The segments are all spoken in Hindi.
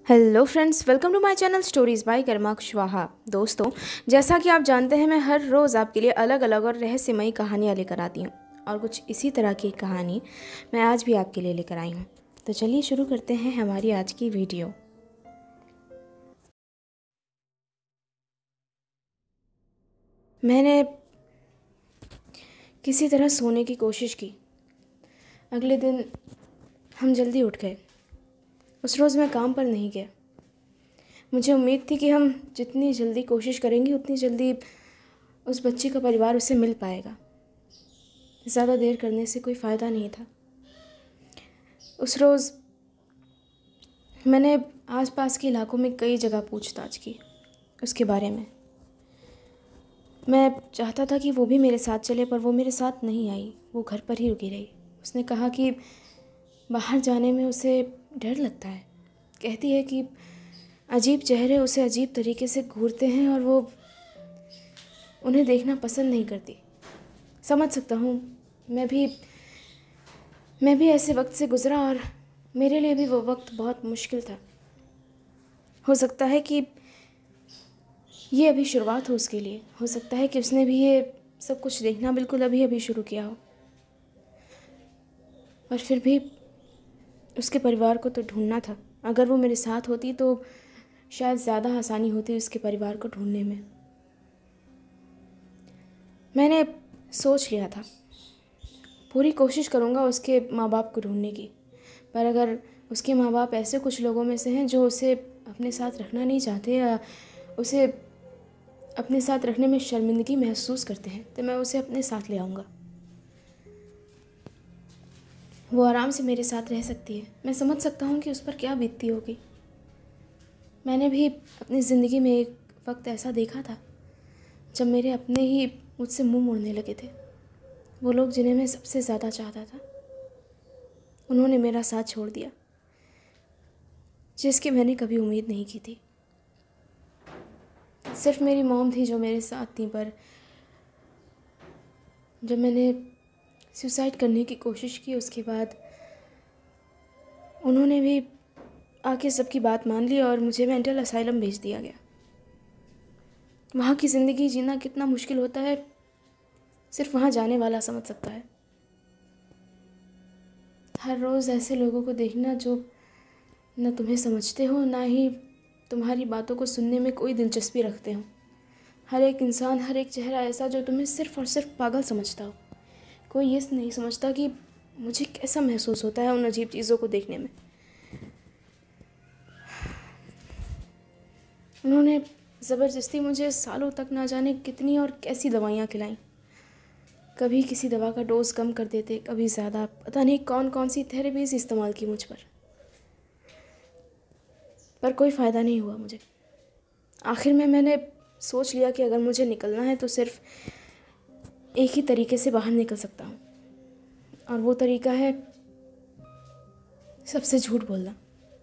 Hello friends, welcome to my channel stories by Karma Kushwaha. दोस्तों, जैसा कि आप जानते हैं, मैं हर रोज़ आपके लिए अलग अलग और रहस्यमयी कहानियाँ लेकर आती हूँ और कुछ इसी तरह की कहानी मैं आज भी आपके लिए लेकर आई हूँ। तो चलिए शुरू करते हैं हमारी आज की वीडियो। मैंने किसी तरह सोने की कोशिश की। अगले दिन हम जल्दी उठ गए। उस रोज़ मैं काम पर नहीं गया। मुझे उम्मीद थी कि हम जितनी जल्दी कोशिश करेंगे उतनी जल्दी उस बच्ची का परिवार उससे मिल पाएगा। ज़्यादा देर करने से कोई फ़ायदा नहीं था। उस रोज़ मैंने आसपास के इलाकों में कई जगह पूछताछ की उसके बारे में। मैं चाहता था कि वो भी मेरे साथ चले, पर वो मेरे साथ नहीं आई। वो घर पर ही रुकी रही। उसने कहा कि बाहर जाने में उसे डर लगता है। कहती है कि अजीब चेहरे उसे अजीब तरीके से घूरते हैं और वो उन्हें देखना पसंद नहीं करती। समझ सकता हूँ, मैं भी ऐसे वक्त से गुज़रा और मेरे लिए भी वो वक्त बहुत मुश्किल था। हो सकता है कि ये अभी शुरुआत हो उसके लिए। हो सकता है कि उसने भी ये सब कुछ देखना बिल्कुल अभी अभी शुरू किया हो। और फिर भी उसके परिवार को तो ढूंढना था। अगर वो मेरे साथ होती तो शायद ज़्यादा आसानी होती उसके परिवार को ढूंढने में। मैंने सोच लिया था, पूरी कोशिश करूँगा उसके माँ बाप को ढूंढने की। पर अगर उसके माँ बाप ऐसे कुछ लोगों में से हैं जो उसे अपने साथ रखना नहीं चाहते या उसे अपने साथ रखने में शर्मिंदगी महसूस करते हैं, तो मैं उसे अपने साथ ले आऊँगा। वो आराम से मेरे साथ रह सकती है। मैं समझ सकता हूँ कि उस पर क्या बीतती होगी। मैंने भी अपनी ज़िंदगी में एक वक्त ऐसा देखा था जब मेरे अपने ही मुझसे मुंह मोड़ने लगे थे। वो लोग जिन्हें मैं सबसे ज़्यादा चाहता था, उन्होंने मेरा साथ छोड़ दिया, जिसकी मैंने कभी उम्मीद नहीं की थी। सिर्फ मेरी मॉम थी जो मेरे साथ थी, पर जब मैंने सुसाइड करने की कोशिश की उसके बाद उन्होंने भी आके सबकी बात मान ली और मुझे मेंटल असाइलम भेज दिया गया। वहाँ की ज़िंदगी जीना कितना मुश्किल होता है, सिर्फ वहाँ जाने वाला समझ सकता है। हर रोज़ ऐसे लोगों को देखना जो न तुम्हें समझते हो, ना ही तुम्हारी बातों को सुनने में कोई दिलचस्पी रखते हो। हर एक इंसान, हर एक चेहरा ऐसा जो तुम्हें सिर्फ़ और सिर्फ पागल समझता हो। कोई ये नहीं समझता कि मुझे कैसा महसूस होता है उन अजीब चीज़ों को देखने में। उन्होंने ज़बरदस्ती मुझे सालों तक ना जाने कितनी और कैसी दवाइयाँ खिलाईं। कभी किसी दवा का डोज कम कर देते, कभी ज़्यादा। पता नहीं कौन कौन सी थेरेपीज़ इस्तेमाल की मुझ पर कोई फ़ायदा नहीं हुआ मुझे। आखिर में मैंने सोच लिया कि अगर मुझे निकलना है तो सिर्फ एक ही तरीके से बाहर निकल सकता हूँ, और वो तरीका है सबसे झूठ बोलना।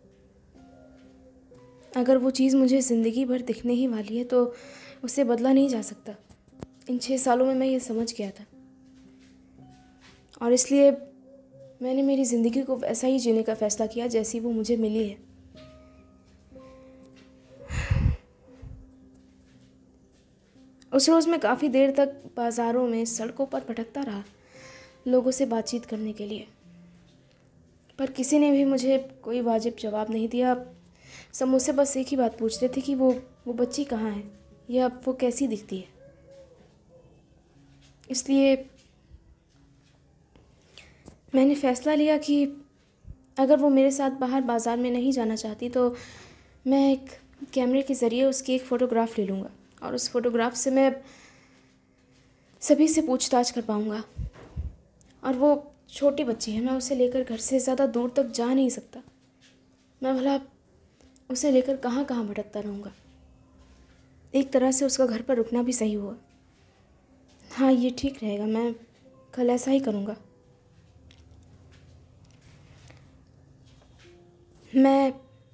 अगर वो चीज़ मुझे ज़िंदगी भर दिखने ही वाली है तो उसे बदला नहीं जा सकता। इन 6 सालों में मैं ये समझ गया था, और इसलिए मैंने मेरी ज़िंदगी को वैसा ही जीने का फ़ैसला किया जैसी वो मुझे मिली है। उस रोज़ मैं काफ़ी देर तक बाज़ारों में, सड़कों पर भटकता रहा लोगों से बातचीत करने के लिए, पर किसी ने भी मुझे कोई वाजिब जवाब नहीं दिया। सब मुझसे बस एक ही बात पूछते थे कि वो बच्ची कहाँ है या वो कैसी दिखती है। इसलिए मैंने फ़ैसला लिया कि अगर वो मेरे साथ बाहर बाज़ार में नहीं जाना चाहती तो मैं एक कैमरे के ज़रिए उसकी एक फ़ोटोग्राफ़ ले लूँगा, और उस फ़ोटोग्राफ़ से मैं सभी से पूछताछ कर पाऊँगा। और वो छोटी बच्ची है, मैं उसे लेकर घर से ज़्यादा दूर तक जा नहीं सकता। मैं भला उसे लेकर कहाँ कहाँ भटकता रहूँगा। एक तरह से उसका घर पर रुकना भी सही हुआ। हाँ, ये ठीक रहेगा। मैं कल ऐसा ही करूँगा। मैं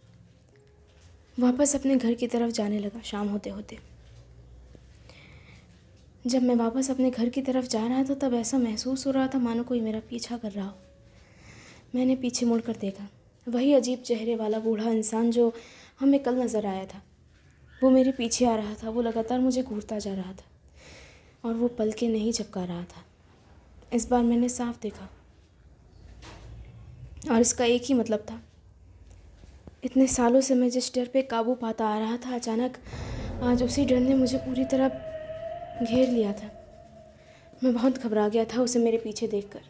वापस अपने घर की तरफ जाने लगा शाम होते होते। जब मैं वापस अपने घर की तरफ जा रहा था तब ऐसा महसूस हो रहा था मानो कोई मेरा पीछा कर रहा हो। मैंने पीछे मुड़कर देखा। वही अजीब चेहरे वाला बूढ़ा इंसान जो हमें कल नज़र आया था, वो मेरे पीछे आ रहा था। वो लगातार मुझे घूरता जा रहा था और वो पलकें नहीं झपका रहा था। इस बार मैंने साफ देखा और इसका एक ही मतलब था। इतने सालों से मैं जिस डर पे काबू पाता आ रहा था, अचानक आज उसी डर ने मुझे पूरी तरह घेर लिया था। मैं बहुत घबरा गया था उसे मेरे पीछे देखकर।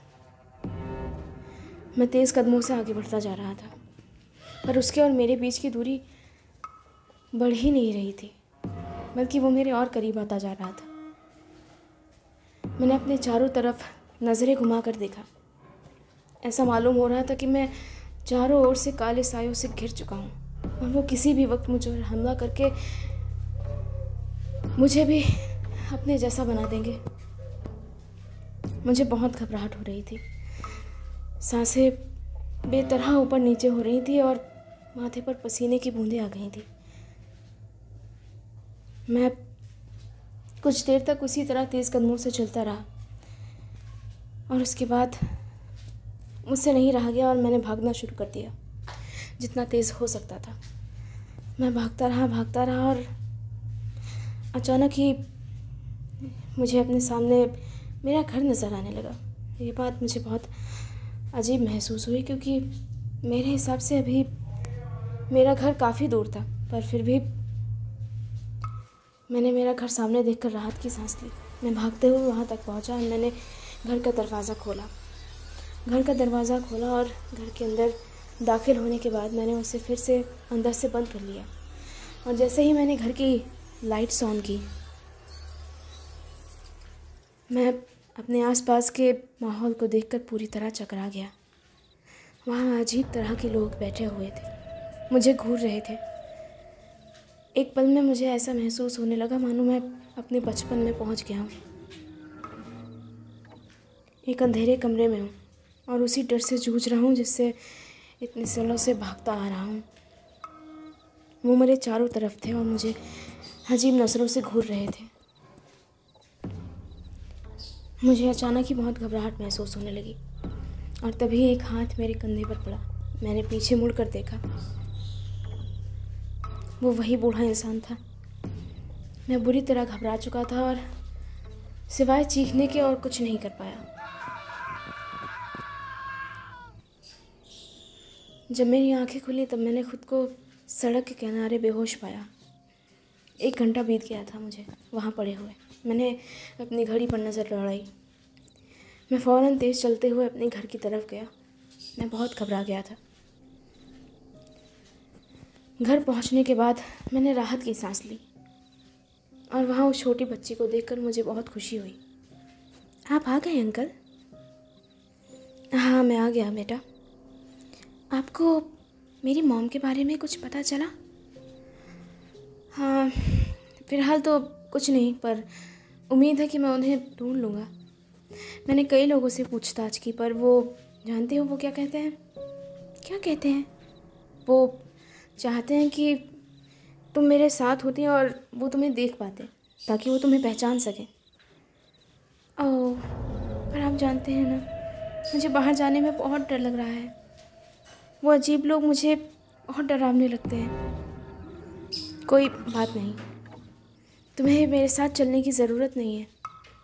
मैं तेज़ कदमों से आगे बढ़ता जा रहा था, पर उसके और मेरे बीच की दूरी बढ़ ही नहीं रही थी, बल्कि वो मेरे और करीब आता जा रहा था। मैंने अपने चारों तरफ नज़रें घुमा कर देखा। ऐसा मालूम हो रहा था कि मैं चारों ओर से काले सायों से घिर चुका हूँ और वो किसी भी वक्त मुझ पर हमला करके मुझे भी अपने जैसा बना देंगे। मुझे बहुत घबराहट हो रही थी। सांसें बेतरह ऊपर नीचे हो रही थी और माथे पर पसीने की बूंदें आ गई थी। मैं कुछ देर तक उसी तरह तेज़ कदमों से चलता रहा और उसके बाद मुझसे नहीं रहा गया और मैंने भागना शुरू कर दिया जितना तेज़ हो सकता था। मैं भागता रहा और अचानक ही मुझे अपने सामने मेरा घर नज़र आने लगा। ये बात मुझे बहुत अजीब महसूस हुई, क्योंकि मेरे हिसाब से अभी मेरा घर काफ़ी दूर था, पर फिर भी मैंने मेरा घर सामने देखकर राहत की सांस ली। मैं भागते हुए वहाँ तक पहुँचा और मैंने घर का दरवाज़ा खोला और घर के अंदर दाखिल होने के बाद मैंने उसे फिर से अंदर से बंद कर लिया। और जैसे ही मैंने घर की लाइट्स ऑन की, मैं अपने आसपास के माहौल को देखकर पूरी तरह चकरा गया। वहाँ अजीब तरह के लोग बैठे हुए थे, मुझे घूर रहे थे। एक पल में मुझे ऐसा महसूस होने लगा मानो मैं अपने बचपन में पहुँच गया हूँ। एक अंधेरे कमरे में हूँ और उसी डर से जूझ रहा हूँ जिससे इतने सालों से भागता आ रहा हूँ। वो मेरे चारों तरफ थे और मुझे अजीब नज़रों से घूर रहे थे। मुझे अचानक ही बहुत घबराहट महसूस होने लगी और तभी एक हाथ मेरे कंधे पर पड़ा। मैंने पीछे मुड़कर देखा। वो वही बूढ़ा इंसान था। मैं बुरी तरह घबरा चुका था और सिवाय चीखने के और कुछ नहीं कर पाया। जब मेरी आंखें खुली तब मैंने खुद को सड़क के किनारे बेहोश पाया। 1 घंटा बीत गया था मुझे वहाँ पड़े हुए। मैंने अपनी घड़ी पर नज़र दौड़ाई। मैं फ़ौरन तेज़ चलते हुए अपने घर की तरफ गया। मैं बहुत घबरा गया था। घर पहुँचने के बाद मैंने राहत की सांस ली और वहाँ उस छोटी बच्ची को देखकर मुझे बहुत खुशी हुई। आप आ गए अंकल? हाँ, मैं आ गया बेटा। आपको मेरी मॉम के बारे में कुछ पता चला? हाँ, फ़िलहाल तो कुछ नहीं, पर उम्मीद है कि मैं उन्हें ढूंढ लूँगा। मैंने कई लोगों से पूछताछ की, पर वो जानते हो वो क्या कहते हैं? क्या कहते हैं? वो चाहते हैं कि तुम मेरे साथ होती और वो तुम्हें देख पाते, ताकि वो तुम्हें पहचान सकें। ओह, पर आप जानते हैं ना, मुझे बाहर जाने में बहुत डर लग रहा है। वो अजीब लोग मुझे बहुत डरावने लगते हैं। कोई बात नहीं, तुम्हें मेरे साथ चलने की ज़रूरत नहीं है।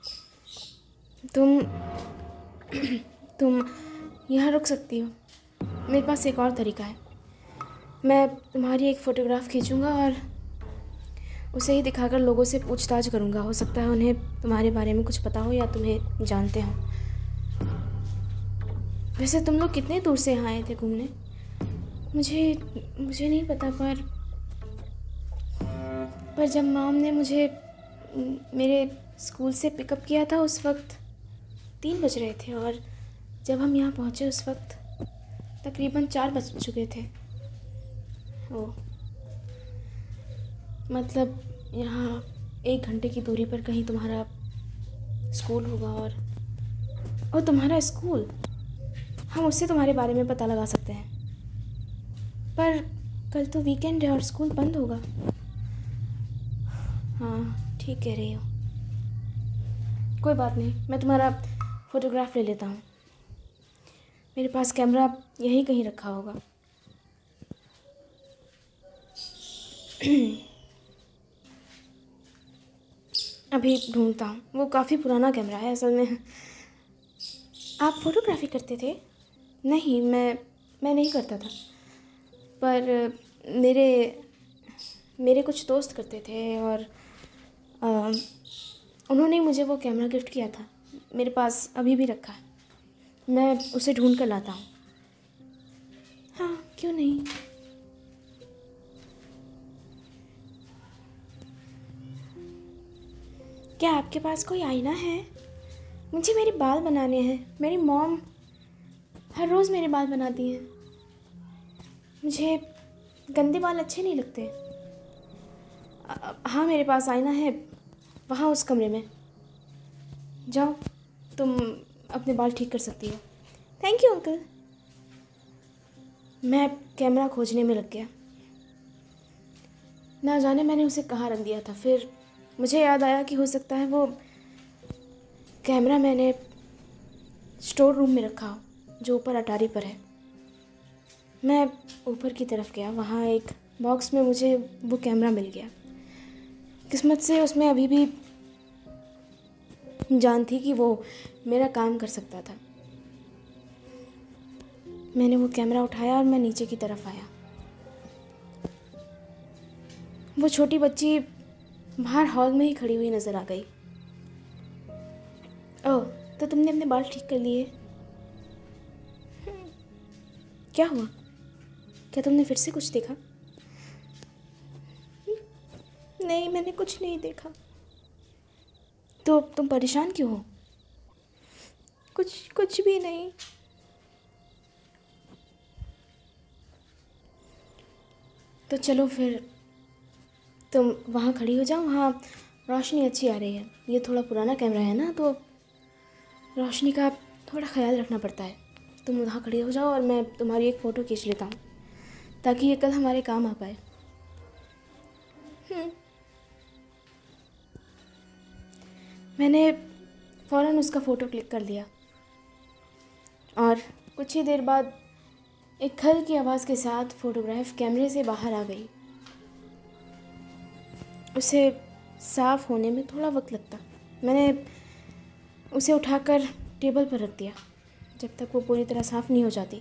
तुम यहाँ रुक सकती हो। मेरे पास एक और तरीका है। मैं तुम्हारी एक फ़ोटोग्राफ खींचूँगा और उसे ही दिखाकर लोगों से पूछताछ करूँगा। हो सकता है उन्हें तुम्हारे बारे में कुछ पता हो या तुम्हें जानते हो। वैसे तुम लोग कितने दूर से यहाँ आए थे घूमने? मुझे नहीं पता, पर जब मॉम ने मुझे मेरे स्कूल से पिकअप किया था उस वक्त 3 बज रहे थे और जब हम यहाँ पहुँचे उस वक्त तकरीबन 4 बज चुके थे। ओह, मतलब यहाँ 1 घंटे की दूरी पर कहीं तुम्हारा स्कूल होगा। और तुम्हारा स्कूल, हम उससे तुम्हारे बारे में पता लगा सकते हैं। पर कल तो वीकेंड है और स्कूल बंद होगा। हाँ, ठीक कह रही हो। कोई बात नहीं, मैं तुम्हारा फ़ोटोग्राफ ले लेता हूँ। मेरे पास कैमरा यहीं कहीं रखा होगा। अभी ढूंढता हूँ, वो काफ़ी पुराना कैमरा है असल में। आप फोटोग्राफी करते थे? नहीं, मैं नहीं करता था, पर मेरे मेरे कुछ दोस्त करते थे और अ, उन्होंने मुझे वो कैमरा गिफ्ट किया था। मेरे पास अभी भी रखा है, मैं उसे ढूंढ कर लाता हूँ। हाँ, क्यों नहीं। क्या आपके पास कोई आईना है? मुझे मेरे बाल बनाने हैं। मेरी मॉम हर रोज़ मेरे बाल बनाती हैं। मुझे गंदे बाल अच्छे नहीं लगते। हाँ, मेरे पास आईना है, वहाँ उस कमरे में। जाओ, तुम अपने बाल ठीक कर सकती हो। Thank you uncle. मैं कैमरा खोजने में लग गया। ना जाने मैंने उसे कहाँ रख दिया था। फिर मुझे याद आया कि हो सकता है वो कैमरा मैंने स्टोर रूम में रखा हो, जो ऊपर अटारी पर है। मैं ऊपर की तरफ गया, वहाँ एक बॉक्स में मुझे वो कैमरा मिल गया। किस्मत से उसमें अभी भी जान थी कि वो मेरा काम कर सकता था। मैंने वो कैमरा उठाया और मैं नीचे की तरफ आया। वो छोटी बच्ची बाहर हॉल में ही खड़ी हुई नज़र आ गई। ओह, तो तुमने अपने बाल ठीक कर लिए? क्या हुआ? क्या तुमने फिर से कुछ देखा? नहीं, मैंने कुछ नहीं देखा। तो तुम परेशान क्यों हो? कुछ भी नहीं। तो चलो फिर तुम वहाँ खड़ी हो जाओ, वहाँ रोशनी अच्छी आ रही है। ये थोड़ा पुराना कैमरा है ना, तो रोशनी का थोड़ा ख्याल रखना पड़ता है। तुम वहाँ खड़ी हो जाओ और मैं तुम्हारी एक फ़ोटो खींच लेता हूँ, ताकि ये कल हमारे काम आ पाए। मैंने फ़ौरन उसका फ़ोटो क्लिक कर लिया और कुछ ही देर बाद एक खल की आवाज़ के साथ फ़ोटोग्राफ कैमरे से बाहर आ गई। उसे साफ़ होने में थोड़ा वक्त लगता। मैंने उसे उठाकर टेबल पर रख दिया जब तक वो पूरी तरह साफ़ नहीं हो जाती,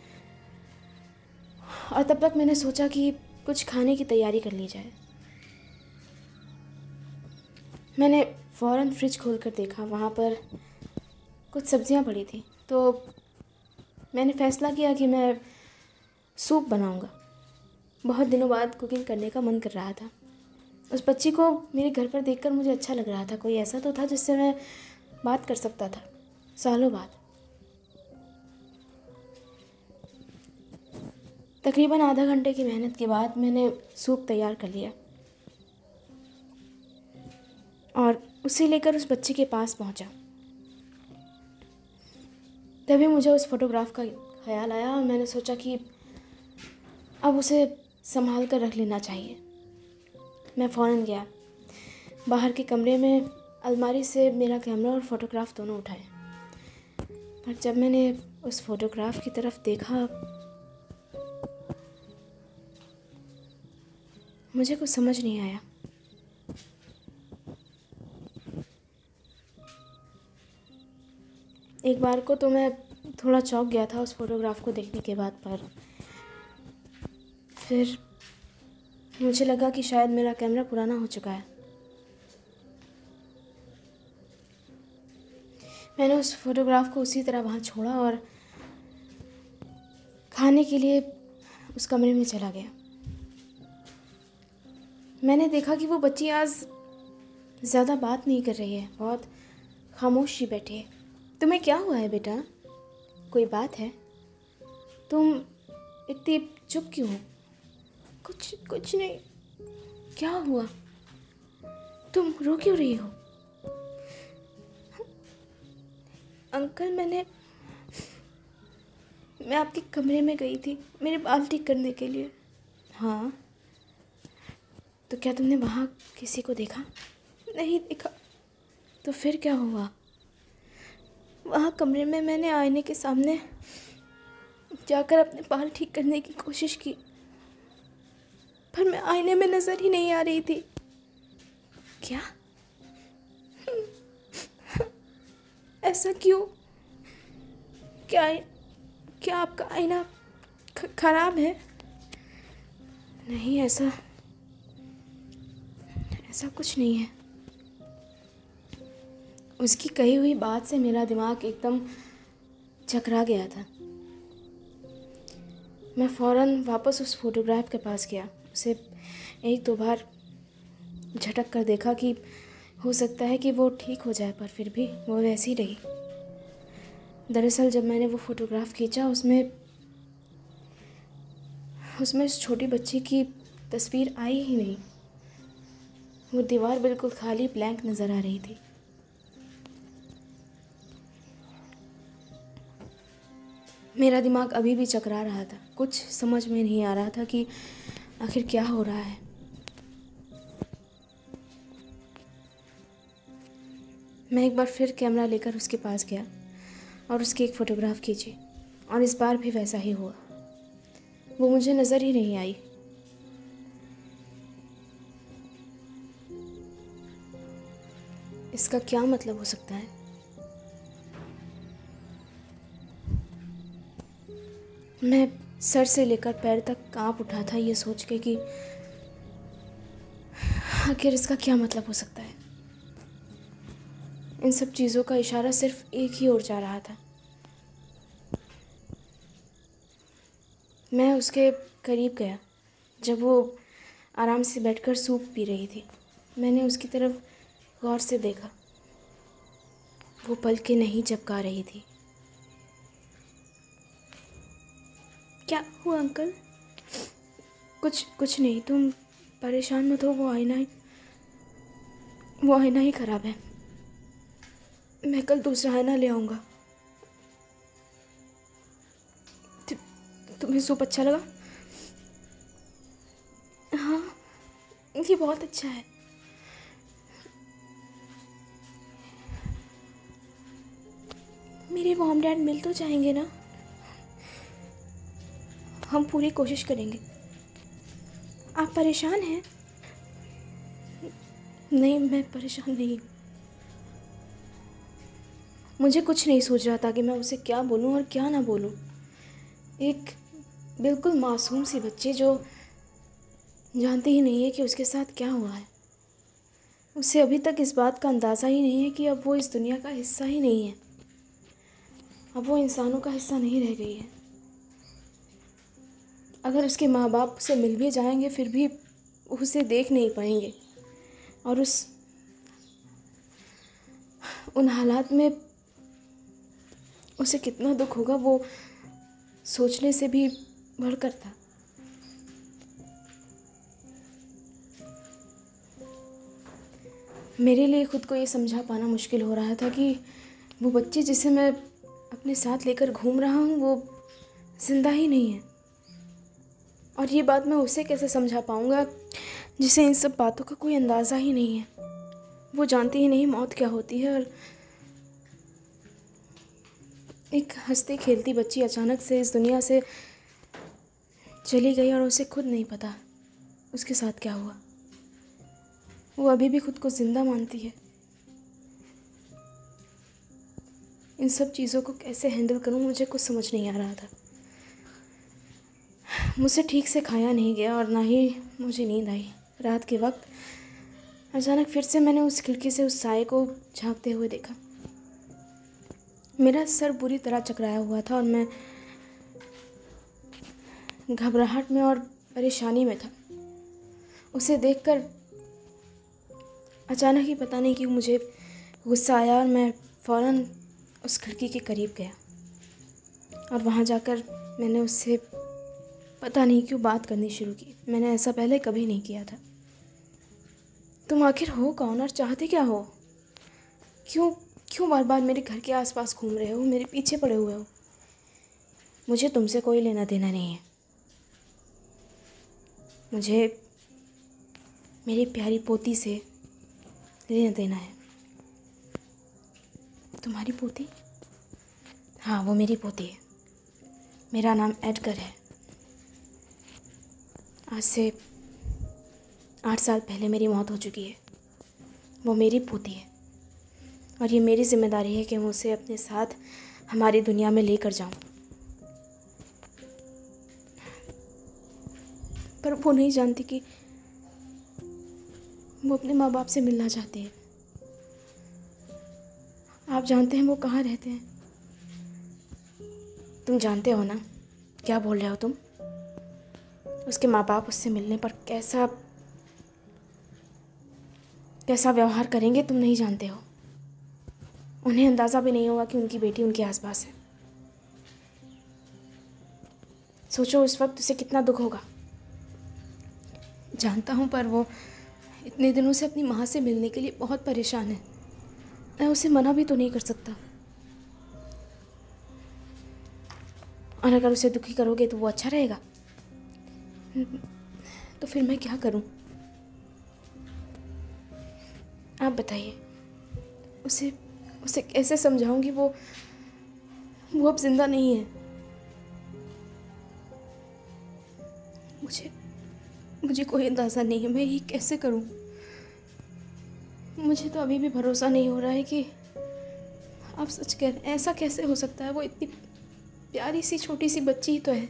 और तब तक मैंने सोचा कि कुछ खाने की तैयारी कर ली जाए। मैंने फ़ौरन फ्रिज खोलकर देखा, वहाँ पर कुछ सब्जियां पड़ी थी, तो मैंने फ़ैसला किया कि मैं सूप बनाऊंगा। बहुत दिनों बाद कुकिंग करने का मन कर रहा था। उस बच्ची को मेरे घर पर देखकर मुझे अच्छा लग रहा था। कोई ऐसा तो था जिससे मैं बात कर सकता था, सालों बाद। तकरीबन आधा घंटे की मेहनत के बाद मैंने सूप तैयार कर लिया और उसे लेकर उस बच्ची के पास पहुंचा। तभी मुझे उस फ़ोटोग्राफ का ख्याल आया और मैंने सोचा कि अब उसे संभाल कर रख लेना चाहिए। मैं फ़ौरन गया, बाहर के कमरे में अलमारी से मेरा कैमरा और फ़ोटोग्राफ दोनों उठाए। पर जब मैंने उस फ़ोटोग्राफ की तरफ देखा, मुझे कुछ समझ नहीं आया। एक बार को तो मैं थोड़ा चौंक गया था उस फ़ोटोग्राफ को देखने के बाद, पर फिर मुझे लगा कि शायद मेरा कैमरा पुराना हो चुका है। मैंने उस फ़ोटोग्राफ को उसी तरह वहाँ छोड़ा और खाने के लिए उस कमरे में चला गया। मैंने देखा कि वो बच्ची आज ज़्यादा बात नहीं कर रही है, बहुत खामोश सी बैठी है। तुम्हें क्या हुआ है बेटा? कोई बात है? तुम इतनी चुप क्यों हो? कुछ नहीं। क्या हुआ? तुम रो क्यों रही हो? अंकल, मैं आपके कमरे में गई थी मेरे बाल ठीक करने के लिए। हाँ, तो क्या तुमने वहाँ किसी को देखा? नहीं देखा। तो फिर क्या हुआ? वहाँ कमरे में मैंने आईने के सामने जाकर अपने बाल ठीक करने की कोशिश की, पर मैं आईने में नज़र ही नहीं आ रही थी। क्या? ऐसा क्यों? क्या क्या आपका आईना खराब है? नहीं, ऐसा कुछ नहीं है। उसकी कही हुई बात से मेरा दिमाग एकदम चकरा गया था। मैं फ़ौरन वापस उस फोटोग्राफ के पास गया। उसे एक दो बार झटक कर देखा कि हो सकता है कि वो ठीक हो जाए, पर फिर भी वो वैसी ही रही। दरअसल जब मैंने वो फ़ोटोग्राफ खींचा, उसमें उस छोटी बच्ची की तस्वीर आई ही नहीं। वो दीवार बिल्कुल खाली ब्लैंक नज़र आ रही थी। मेरा दिमाग अभी भी चकरा रहा था। कुछ समझ में नहीं आ रहा था कि आखिर क्या हो रहा है। मैं एक बार फिर कैमरा लेकर उसके पास गया और उसकी एक फ़ोटोग्राफ खींची, और इस बार भी वैसा ही हुआ। वो मुझे नज़र ही नहीं आई। इसका क्या मतलब हो सकता है? मैं सर से लेकर पैर तक कांप उठा था, ये सोच के कि आखिर इसका क्या मतलब हो सकता है। इन सब चीज़ों का इशारा सिर्फ एक ही ओर जा रहा था। मैं उसके करीब गया जब वो आराम से बैठकर सूप पी रही थी। मैंने उसकी तरफ गौर से देखा। वो पलकें नहीं झपका रही थी। क्या हुआ अंकल? कुछ नहीं, तुम परेशान मत हो। वो आईना ही ख़राब है। मैं कल दूसरा आईना ले आऊँगा। तुम्हें सूप अच्छा लगा? हाँ, ये बहुत अच्छा है। मेरे मॉम डैड मिल तो जाएंगे ना? हम पूरी कोशिश करेंगे। आप परेशान हैं? नहीं, मैं परेशान नहीं हूँ। मुझे कुछ नहीं सूझ रहा था कि मैं उसे क्या बोलूँ और क्या ना बोलूँ। एक बिल्कुल मासूम सी बच्ची जो जानती ही नहीं है कि उसके साथ क्या हुआ है। उसे अभी तक इस बात का अंदाज़ा ही नहीं है कि अब वो इस दुनिया का हिस्सा ही नहीं है। अब वो इंसानों का हिस्सा नहीं रह गई है। अगर उसके माँ बाप उसे मिल भी जाएंगे, फिर भी उसे देख नहीं पाएंगे। और उन हालात में उसे कितना दुख होगा, वो सोचने से भी बढ़कर था। मेरे लिए खुद को ये समझा पाना मुश्किल हो रहा था कि वो बच्ची जिसे मैं अपने साथ लेकर घूम रहा हूँ, वो जिंदा ही नहीं है। और ये बात मैं उसे कैसे समझा पाऊँगा जिसे इन सब बातों का कोई अंदाज़ा ही नहीं है। वो जानती ही नहीं मौत क्या होती है। और एक हंसती खेलती बच्ची अचानक से इस दुनिया से चली गई और उसे खुद नहीं पता उसके साथ क्या हुआ। वो अभी भी खुद को ज़िंदा मानती है। इन सब चीज़ों को कैसे हैंडल करूं, मुझे कुछ समझ नहीं आ रहा था। मुझसे ठीक से खाया नहीं गया और ना ही मुझे नींद आई। रात के वक्त अचानक फिर से मैंने उस खिड़की से उस साए को झांकते हुए देखा। मेरा सर बुरी तरह चकराया हुआ था और मैं घबराहट में और परेशानी में था। उसे देखकर अचानक ही पता नहीं क्यों मुझे गुस्सा आया और मैं फ़ौरन उस खिड़की के करीब गया और वहाँ जाकर मैंने उससे पता नहीं क्यों बात करनी शुरू की। मैंने ऐसा पहले कभी नहीं किया था। तुम आखिर हो कौन और चाहते क्या हो? क्यों बार बार मेरे घर के आसपास घूम रहे हो, मेरे पीछे पड़े हुए हो? मुझे तुमसे कोई लेना देना नहीं है। मुझे मेरी प्यारी पोती से लेना देना है। तुम्हारी पोती? हाँ, वो मेरी पोती है। मेरा नाम एडगर है। आज से 8 साल पहले मेरी मौत हो चुकी है। वो मेरी पोती है और ये मेरी जिम्मेदारी है कि मैं उसे अपने साथ हमारी दुनिया में लेकर जाऊं। पर वो नहीं जानती कि वो अपने माँ बाप से मिलना चाहती है। आप जानते हैं वो कहाँ रहते हैं? तुम जानते हो ना क्या बोल रहे हो तुम? उसके माँ बाप उससे मिलने पर कैसा व्यवहार करेंगे तुम नहीं जानते हो। उन्हें अंदाज़ा भी नहीं होगा कि उनकी बेटी उनके आसपास है। सोचो उस वक्त उसे कितना दुख होगा। जानता हूँ, पर वो इतने दिनों से अपनी माँ से मिलने के लिए बहुत परेशान है। मैं उसे मना भी तो नहीं कर सकता, और अगर उसे दुखी करोगे तो वो अच्छा रहेगा। तो फिर मैं क्या करूँ? आप बताइए। उसे कैसे समझाऊंगी वो अब जिंदा नहीं है। मुझे कोई अंदाज़ा नहीं है मैं ये कैसे करूं। मुझे तो अभी भी भरोसा नहीं हो रहा है कि आप सच कह रहे हैं। ऐसा कैसे हो सकता है? वो इतनी प्यारी सी छोटी सी बच्ची ही तो है।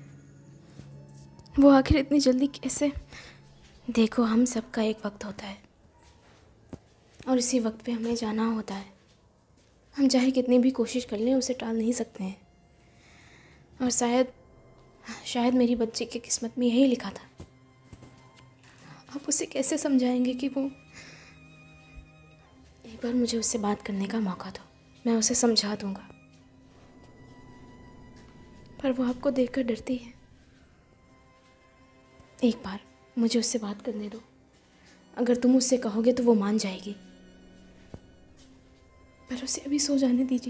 वो आखिर इतनी जल्दी कैसे? देखो, हम सबका एक वक्त होता है और इसी वक्त पे हमें जाना होता है। हम चाहे कितनी भी कोशिश कर लें उसे टाल नहीं सकते हैं। और शायद मेरी बच्ची की किस्मत में यही लिखा था। आप उसे कैसे समझाएंगे कि वो? एक बार मुझे उससे बात करने का मौका दो, मैं उसे समझा दूंगा। पर वो आपको देखकर डरती है। एक बार मुझे उससे बात करने दो। अगर तुम उससे कहोगे तो वो मान जाएगी। पर उसे अभी सो जाने दीजिए।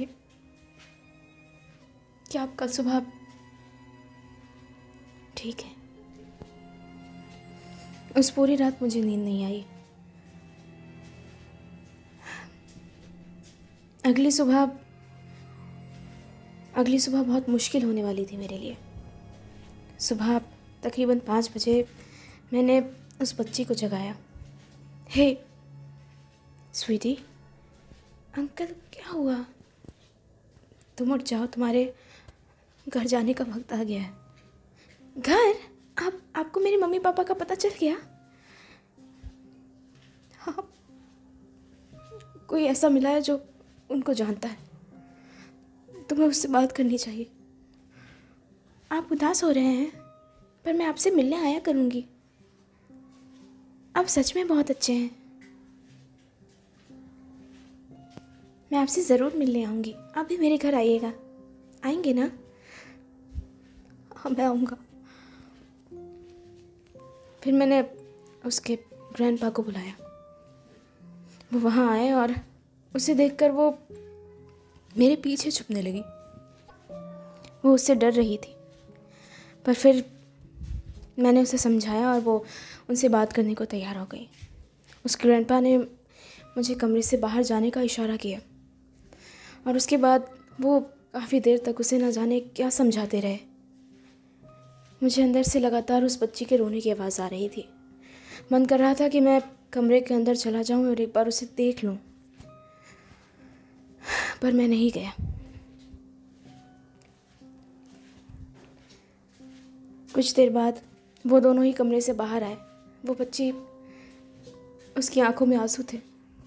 क्या आप कल सुबह? ठीक है। उस पूरी रात मुझे नींद नहीं आई। अगली सुबह बहुत मुश्किल होने वाली थी मेरे लिए। सुबह तकरीबन 5 बजे मैंने उस बच्ची को जगाया। हे स्वीटी, अंकल क्या हुआ? तुम उठ जाओ, तुम्हारे घर जाने का वक्त आ गया है। घर? आपको मेरे मम्मी पापा का पता चल गया? हाँ, कोई ऐसा मिला है जो उनको जानता है। तुम्हें उससे बात करनी चाहिए। आप उदास हो रहे हैं, पर मैं आपसे मिलने आया करूँगी। आप सच में बहुत अच्छे हैं। मैं आपसे ज़रूर मिलने आऊँगी। आप भी मेरे घर आइएगा। आएंगे ना? हाँ, मैं आऊँगा। फिर मैंने उसके ग्रैंडपा को बुलाया। वो वहाँ आए और उसे देखकर वो मेरे पीछे छुपने लगी। वो उससे डर रही थी, पर फिर मैंने उसे समझाया और वो उनसे बात करने को तैयार हो गई। उस ग्रैंडपा ने मुझे कमरे से बाहर जाने का इशारा किया और उसके बाद वो काफ़ी देर तक उसे न जाने क्या समझाते रहे। मुझे अंदर से लगातार उस बच्ची के रोने की आवाज़ आ रही थी। मन कर रहा था कि मैं कमरे के अंदर चला जाऊं और एक बार उसे देख लूं, पर मैं नहीं गया। कुछ देर बाद वो दोनों ही कमरे से बाहर आए। वो बच्ची, उसकी आंखों में आंसू थे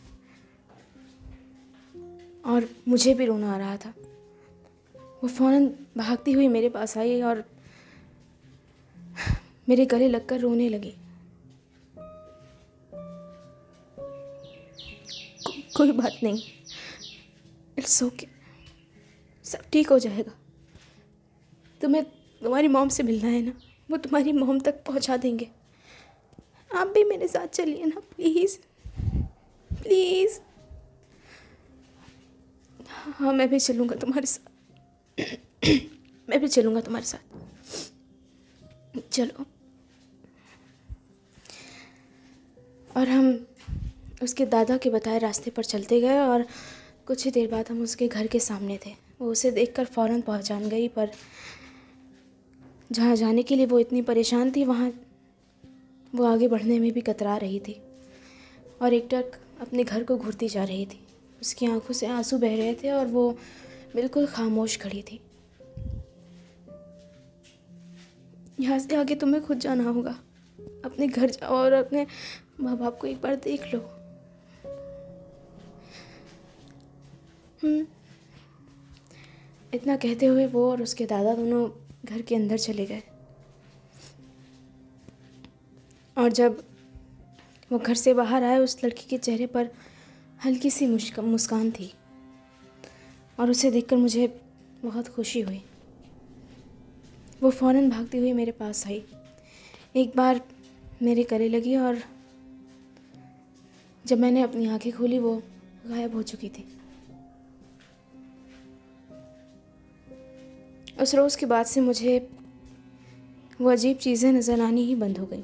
और मुझे भी रोना आ रहा था। वो फौरन भागती हुई मेरे पास आई और मेरे गले लगकर रोने लगी। कोई बात नहीं, इट्स ओके, सब ठीक हो जाएगा। तुम्हें तुम्हारी मॉम से मिलना है ना, वो तुम्हारी मॉम तक पहुंचा देंगे। आप भी मेरे साथ चलिए ना, प्लीज़ प्लीज़। हाँ, मैं भी चलूँगा तुम्हारे साथ। मैं भी चलूँगा तुम्हारे साथ। चलो। और हम उसके दादा के बताए रास्ते पर चलते गए और कुछ ही देर बाद हम उसके घर के सामने थे। वो उसे देखकर फ़ौरन पहचान गई, पर जहाँ जाने के लिए वो इतनी परेशान थी वहाँ वो आगे बढ़ने में भी कतरा रही थी और एकटक अपने घर को घूरती जा रही थी। उसकी आंखों से आंसू बह रहे थे और वो बिल्कुल खामोश खड़ी थी। यहाँ से आगे तुम्हें खुद जाना होगा, अपने घर जाओ और अपने माँ बाप को एक बार देख लो। इतना कहते हुए वो और उसके दादा दोनों घर के अंदर चले गए। और जब वो घर से बाहर आए, उस लड़की के चेहरे पर हल्की सी मुस्कान थी और उसे देखकर मुझे बहुत खुशी हुई। वो फ़ौरन भागती हुई मेरे पास आई, एक बार मेरे गले लगी और जब मैंने अपनी आंखें खोली वो गायब हो चुकी थी। उस रोज़ के बाद से मुझे वो अजीब चीज़ें नज़र आनी ही बंद हो गई।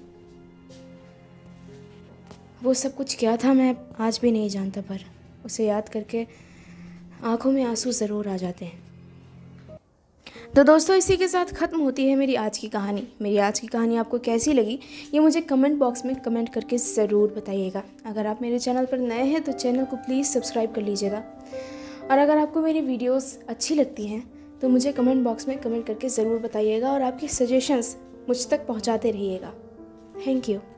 वो सब कुछ क्या था मैं आज भी नहीं जानता, पर उसे याद करके आंखों में आंसू ज़रूर आ जाते हैं। तो दोस्तों, इसी के साथ ख़त्म होती है मेरी आज की कहानी। मेरी आज की कहानी आपको कैसी लगी ये मुझे कमेंट बॉक्स में कमेंट करके ज़रूर बताइएगा। अगर आप मेरे चैनल पर नए हैं तो चैनल को प्लीज़ सब्सक्राइब कर लीजिएगा। और अगर आपको मेरी वीडियोस अच्छी लगती हैं तो मुझे कमेंट बॉक्स में कमेंट करके ज़रूर बताइएगा और आपकी सजेशंस मुझ तक पहुंचाते रहिएगा। Thank you.